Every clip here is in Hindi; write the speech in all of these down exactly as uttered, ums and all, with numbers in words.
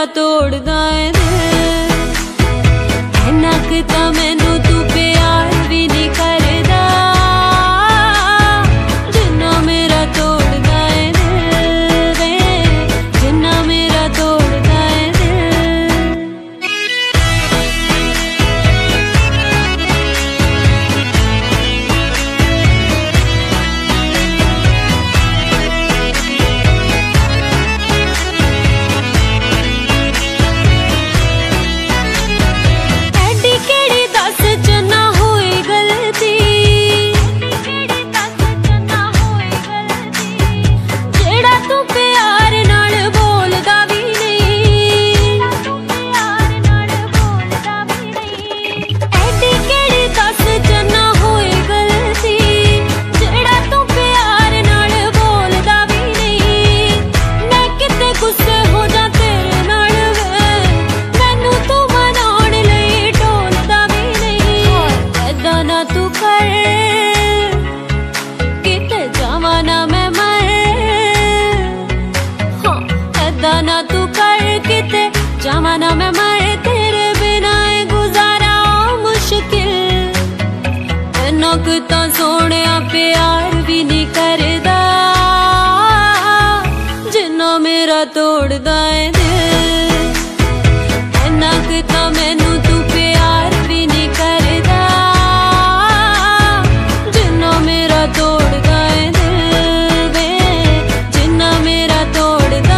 मेरा तोड़दा है दिल, इन्ना कि तां मैनू तू प्यार भी नहीं करदा, जिन्ना मेरा तोड़दा है दिल वे, जिन्ना मेरा तोड़दा है ना तू कर किते जावा ना मैं मर, तेरे बिना गुजारा मुश्किल, इन्ना कि तां सोहणिया प्यार भी नहीं करदा, जिन्ना मेरा तोड़दा है दिल, इन्ना कि तां मैनू तू प्यार भी नहीं करदा, जिन्ना मेरा तोड़दा है दिल वे, जिन्ना मेरा तोड़दा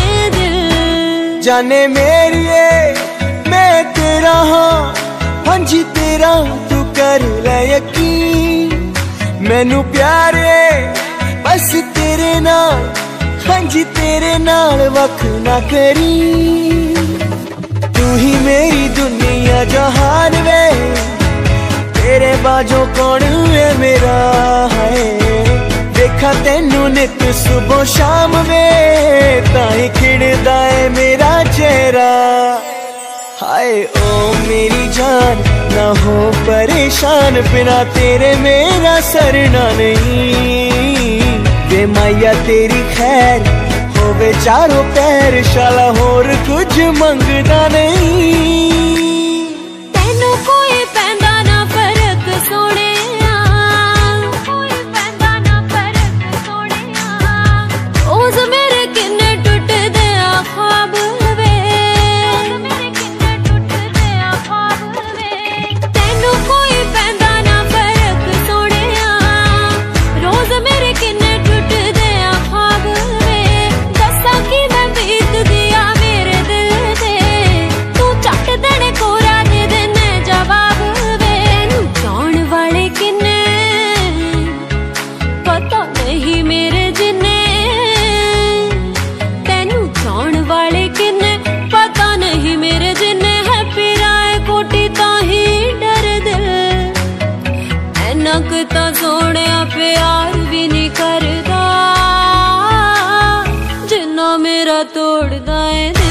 जाने मेरिए मैं तेरा हाँ, हाँ जी तेरा तू कर ले यकीन, मैनू प्यारे बस तेरे नाल, हाँ जी तेरे नाल वख ना करी, तू ही मेरी दुनिया जहान वे, तेरे बाजों कौन है मेरा है, देखा तेनू नित सुबह शाम वे, ताई खिड़दा है मेरा चेहरा, हाय ओ मेरी जान ना हो परेशान, बिना तेरे मेरा सरना नहीं, वे माया तेरी खैर होवे चारों पैर, शाला होर कुछ मंगदा नहीं, तेनू कोई पैंदा ना फर्क सोने, तां सोहणिया प्यार भी नहीं करदा, जिन्ना मेरा तोड़दा है।